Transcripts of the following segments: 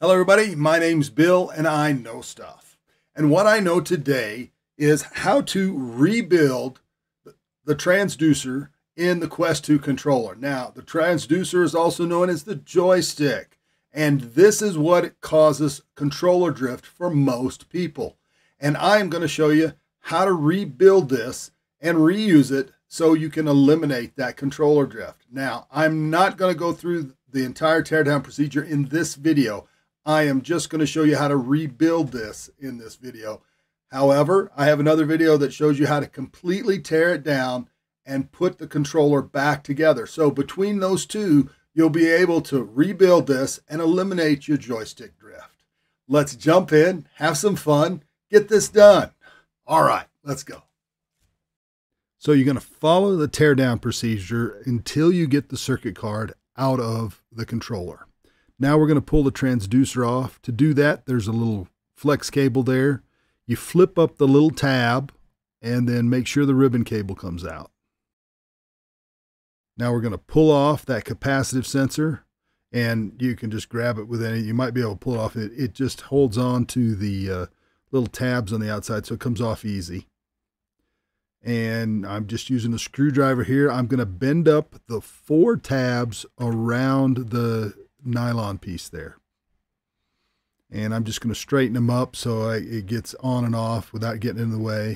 Hello everybody, my name's Bill and I know stuff. And what I know today is how to rebuild the transducer in the Quest 2 controller. Now, the transducer is also known as the joystick, and this is what causes controller drift for most people. And I'm going to show you how to rebuild this and reuse it so you can eliminate that controller drift. Now, I'm not going to go through the entire teardown procedure in this video. I am just going to show you how to rebuild this in this video. However, I have another video that shows you how to completely tear it down and put the controller back together. So between those two, you'll be able to rebuild this and eliminate your joystick drift. Let's jump in, have some fun, get this done. All right, let's go. So you're going to follow the teardown procedure until you get the circuit card out of the controller. Now we're going to pull the transducer off. To do that, there's a little flex cable there. You flip up the little tab and then make sure the ribbon cable comes out. Now we're going to pull off that capacitive sensor, and you can just grab it with any. You might be able to pull it off. It just holds on to the little tabs on the outside, so it comes off easy. And I'm just using a screwdriver here. I'm going to bend up the 4 tabs around the nylon piece there, and I'm just going to straighten them up so it gets on and off without getting in the way.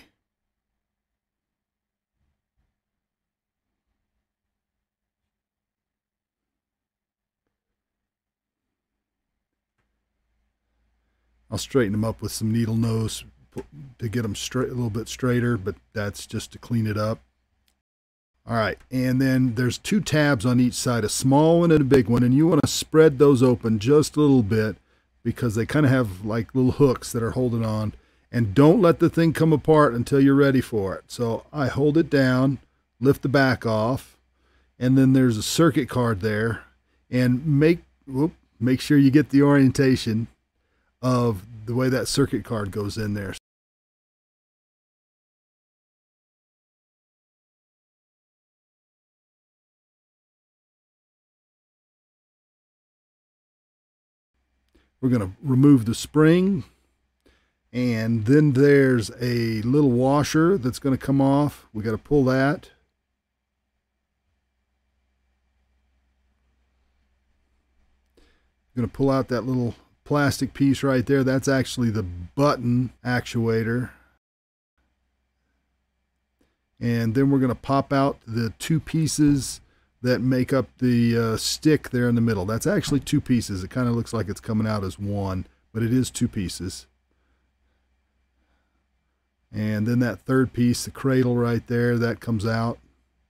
I'll straighten them up with some needle nose to get them straight, a little bit straighter, but that's just to clean it up. All right, and then there's 2 tabs on each side, a small one and a big one, and you want to spread those open just a little bit because they kind of have like little hooks that are holding on. And don't let the thing come apart until you're ready for it. So I hold it down, lift the back off, and then there's a circuit card there. And make sure you get the orientation of the way that circuit card goes in there. We're going to remove the spring, and then there's a little washer that's going to come off. We got to pull that. We're going to pull out that little plastic piece right there. That's actually the button actuator. And then we're going to pop out the 2 pieces that make up the stick there in the middle. That's actually 2 pieces. It kind of looks like it's coming out as one, but it is 2 pieces. And then that 3rd piece, the cradle right there, that comes out.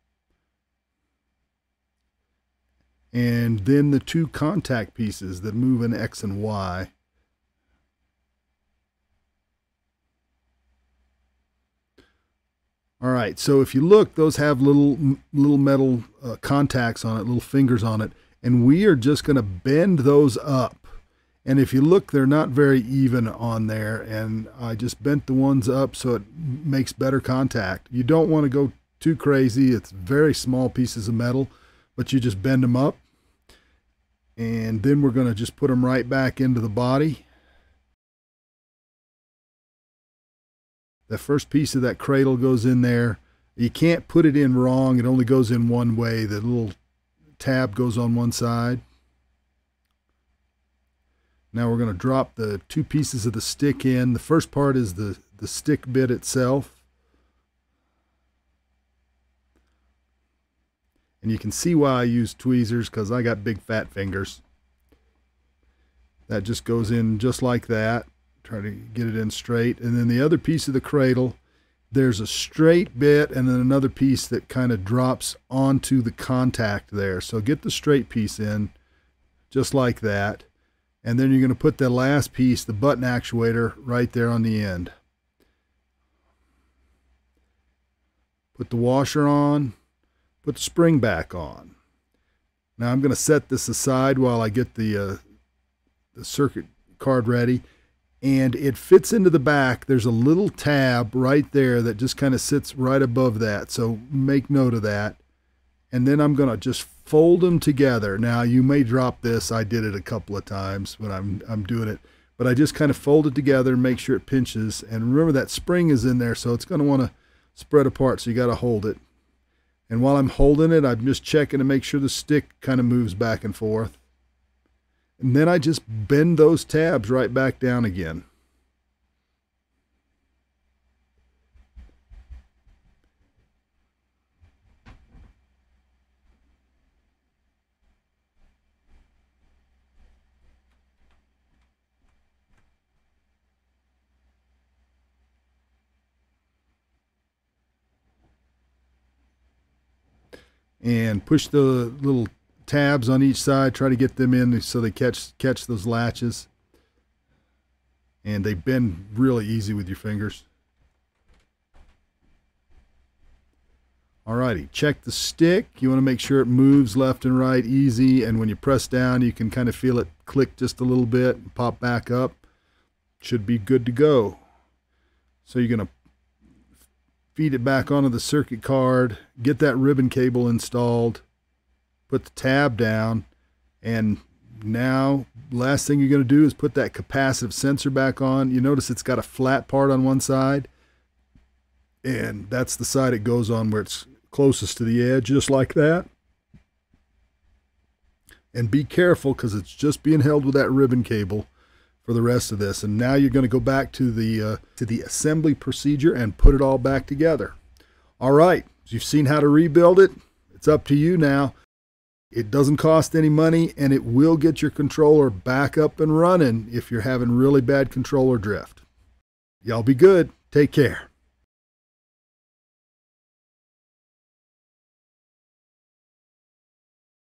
And then the 2 contact pieces that move in X and Y. All right, so if you look, those have little metal contacts on it, little fingers on it, and we are just going to bend those up. And if you look, they're not very even on there, and I just bent the ones up so it makes better contact. You don't want to go too crazy. It's very small pieces of metal, but you just bend them up. And then we're going to just put them right back into the body. The first piece of that cradle goes in there. You can't put it in wrong. It only goes in one way. The little tab goes on one side. Now we're going to drop the 2 pieces of the stick in. The first part is the stick bit itself. And you can see why I use tweezers, because I got big fat fingers. That just goes in just like that. Try to get it in straight. And then the other piece of the cradle, there's a straight bit and then another piece that kind of drops onto the contact there. So get the straight piece in just like that. And then you're going to put the last piece, the button actuator, right there on the end. Put the washer on, put the spring back on. Now I'm going to set this aside while I get the circuit card ready. And it fits into the back. There's a little tab right there that just kind of sits right above that. So make note of that. and then I'm going to just fold them together. Now you may drop this. I did it a couple of times when I'm doing it, but I just kind of fold it together and make sure it pinches. And remember that spring is in there, so it's going to want to spread apart, so you got to hold it. And while I'm holding it, I'm just checking to make sure the stick kind of moves back and forth. And then I just bend those tabs right back down again. And push the little tabs on each side, try to get them in so they catch those latches, and they bend really easy with your fingers. Alrighty, check the stick. You want to make sure it moves left and right easy, and when you press down you can kind of feel it click just a little bit and pop back up. Should be good to go. So you're going to feed it back onto the circuit card, get that ribbon cable installed, put the tab down, and now last thing you're going to do is put that capacitive sensor back on. You notice it's got a flat part on one side, and that's the side it goes on where it's closest to the edge, just like that. And be careful because it's just being held with that ribbon cable for the rest of this. And now you're going to go back to the assembly procedure and put it all back together. All right, you've seen how to rebuild it. It's up to you now. It doesn't cost any money, and it will get your controller back up and running if you're having really bad controller drift. Y'all be good. Take care.